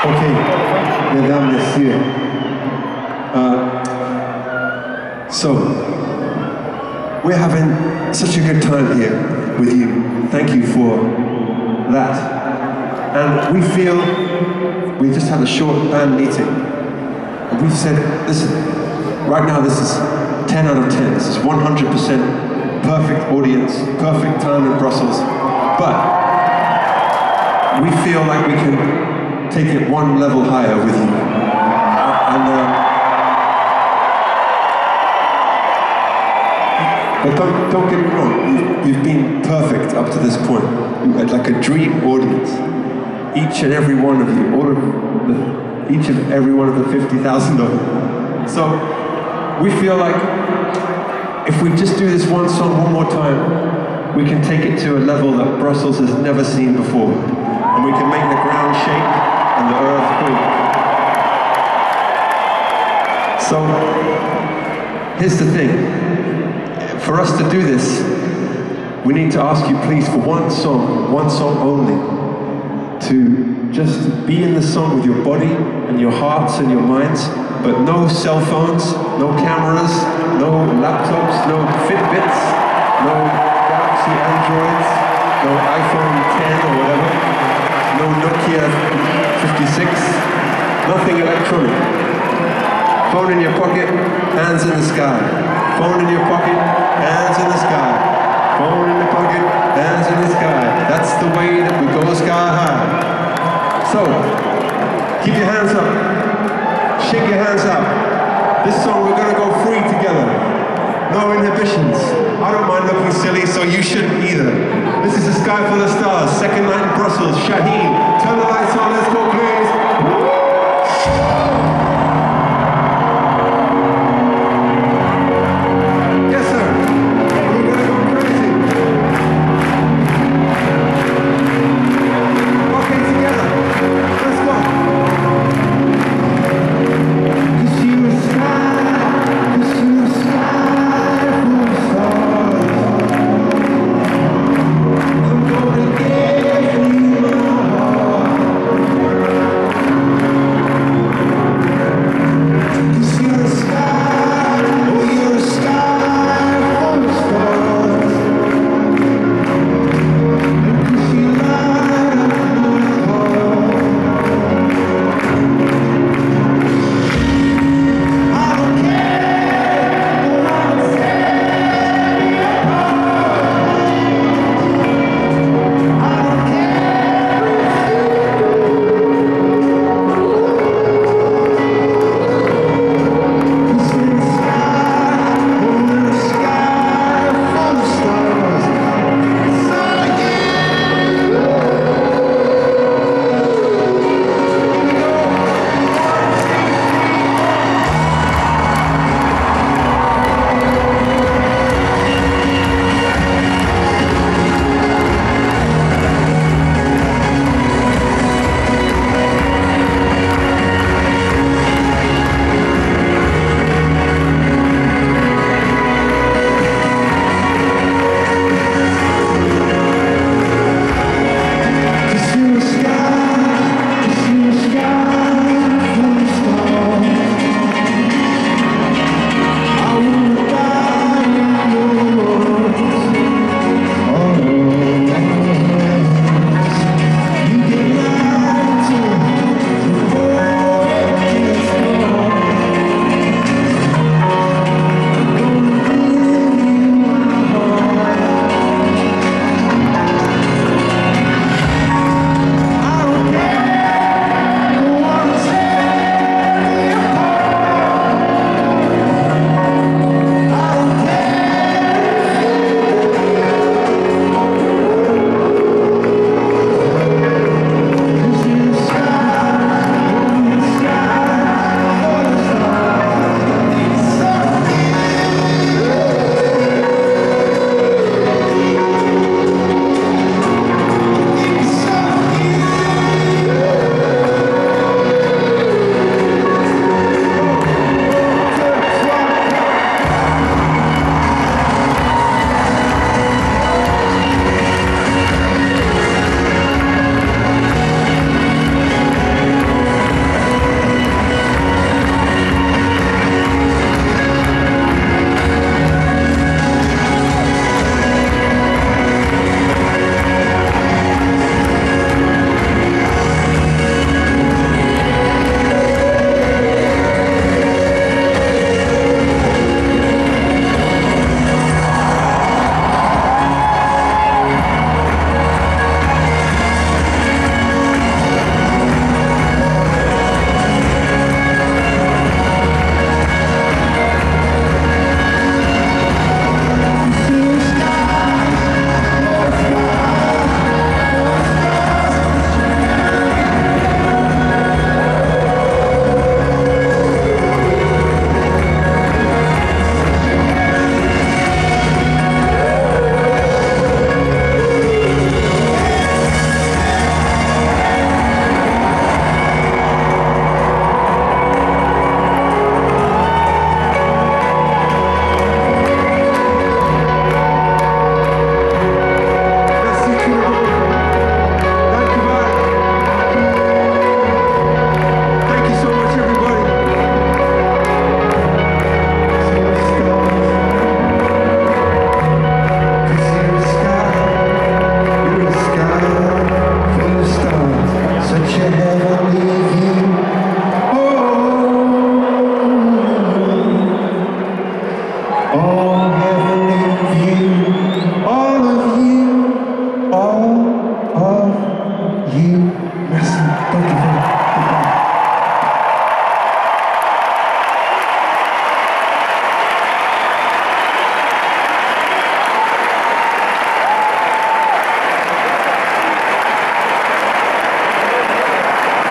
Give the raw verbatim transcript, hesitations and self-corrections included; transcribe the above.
Ok, mesdames, messieurs. Uh, so, we're having such a good time here with you. Thank you for that. And we feel, we just had a short band meeting. And we've said, listen, right now this is ten out of ten. This is one hundred percent perfect audience, perfect time in Brussels. But we feel like we can take it one level higher with you. And, uh, but don't, don't get me wrong, you've, you've been perfect up to this point. You had like a dream audience. Each and every one of you, all of the, each and every one of the fifty thousand of them. So we feel like if we just do this one song one more time, we can take it to a level that Brussels has never seen before. And we can make the ground shake and the earth quake. So, here's the thing. For us to do this, we need to ask you please for one song, one song only, to just be in the song with your body and your hearts and your minds, but no cell phones, no cameras, no laptops, no Fitbits, no Galaxy Androids, no iPhone ten or whatever, no Nokia fifty-six, nothing electronic. Phone in your pocket, hands in the sky. Phone in your pocket, hands in the sky. Phone in the pocket, hands in the sky. That's the way that we go sky high. So, keep your hands up. Shake your hands out. This song, we're gonna go free together. No inhibitions. I don't mind looking silly, so you shouldn't either. This is A Sky Full of Stars, second night in Brussels. Shaheen, turn the lights on, let's go clear.